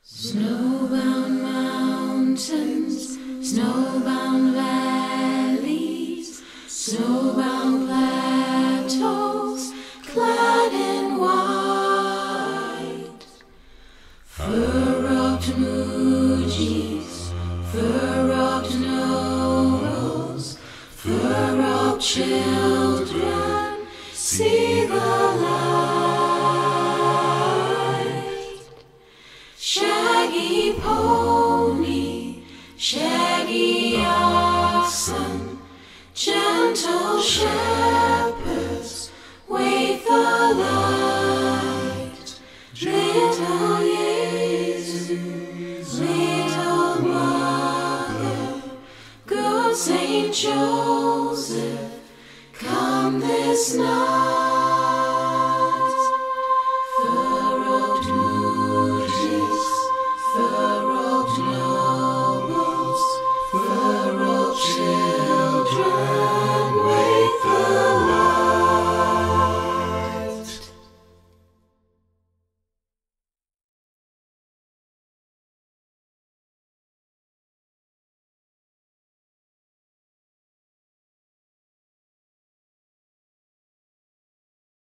Snowbound mountains, snowbound valleys, snowbound plateaus, clad in white. Fur-rocked Mujis, fur-rocked nobles, fur-rocked children, see the light. Shaggy pony, shaggy